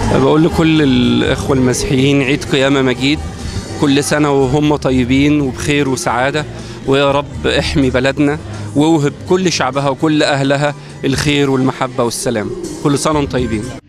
بقول لكل الإخوة المسيحيين عيد قيامة مجيد، كل سنة وهم طيبين وبخير وسعادة، ويا رب احمي بلدنا ووهب كل شعبها وكل أهلها الخير والمحبة والسلام. كل سنة وانتم طيبين.